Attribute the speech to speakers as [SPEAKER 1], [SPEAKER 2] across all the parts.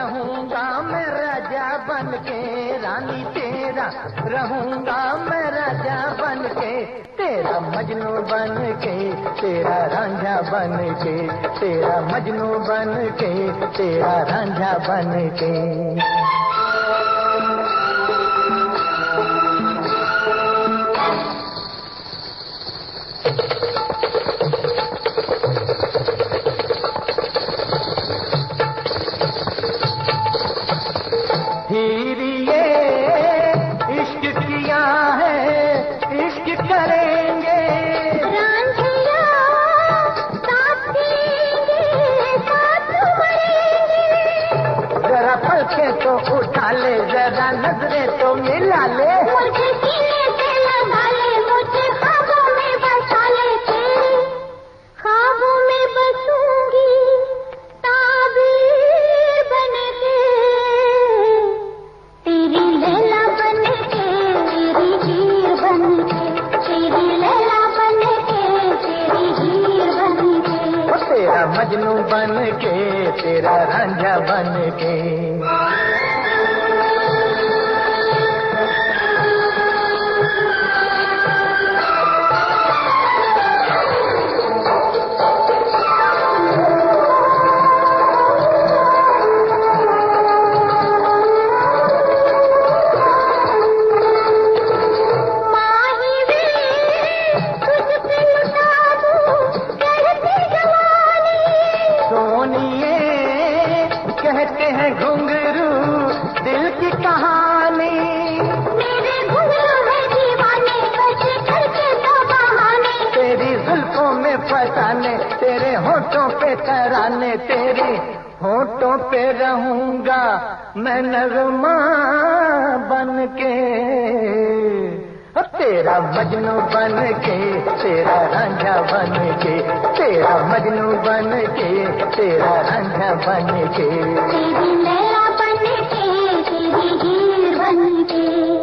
[SPEAKER 1] रहूंगा मैं राजा बन के, रानी तेरा रहूंगा मैं राजा बन के, तेरा मजनू बन के, तेरा रांझा बन के, तेरा मजनू बन के, तेरा रांझा बन के। हीरिए इश्क किया है, इश्क करेंगे,
[SPEAKER 2] रांझिया साथ देंगे, साथ मरेंगे।
[SPEAKER 1] जरा पलके तो उठा ले, जरा नजरें तो मिला ले,
[SPEAKER 2] मुझे सीने से लगा ले, मुझे ख्वाबों में बसा ले, तेरे ख्वाबों में बसूंगी ताबीर बन के, तेरी लैला बन के, तेरी हीर बन के, तेरी लैला बन के, तेरी हीर बन के।
[SPEAKER 1] तेरा मजनू बन के, तेरा रांझा बन के। कहते हैं घुंघरू दिल की कहानी,
[SPEAKER 2] मेरे घुंघरू है दीवाने, बस करके तो बहाने,
[SPEAKER 1] तेरी जुल्फों में फसाने, तेरे होठों पे तराने, तेरे होठों पे रहूंगा मैं नगमा बन के, तेरा मजनू बन के, तेरा रांझा बन के, तेरा मजनू बन के, तेरा रांझा बन के,
[SPEAKER 2] तेरी लैला बन के, तेरी हीर बन के।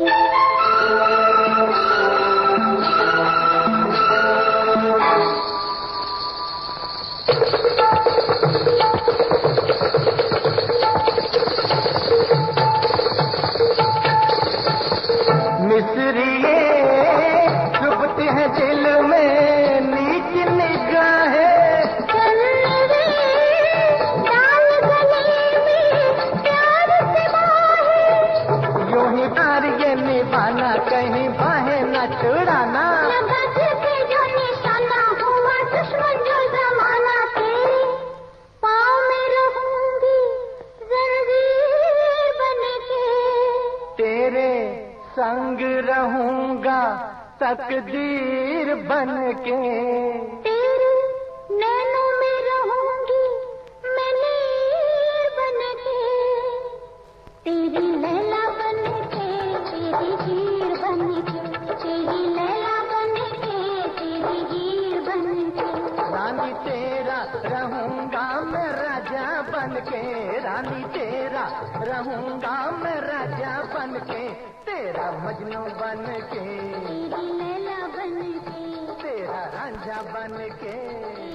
[SPEAKER 1] मिस्रिए चुभती है दिल में नीच निगाहें,
[SPEAKER 2] डाल गले में प्यार से बाहें,
[SPEAKER 1] यूं ही प्यार ये निभाना, कहीं बाहें न छुड़ाना,
[SPEAKER 2] लगा दिल पे जो निशाना, हुआ दुश्मन जो जमाना, तेरे पाँव में रहूंगी जंजीर बन के,
[SPEAKER 1] तेरे संग रहूंगा तकदीर बन के,
[SPEAKER 2] तेरे नैनों में रहूंगी मैं नीर बन के, तेरी लैला बन के, तेरी हीर बन के, तेरी लैला बन के, तेरी हीर बन के।
[SPEAKER 1] रानी तेरा रहूंगा मैं राजा बन के, रानी तेरा रहूंगा मैं राजा बन के, तेरा मजनू बन के,
[SPEAKER 2] तेरी लैला बन के,
[SPEAKER 1] तेरा रांझा बन के।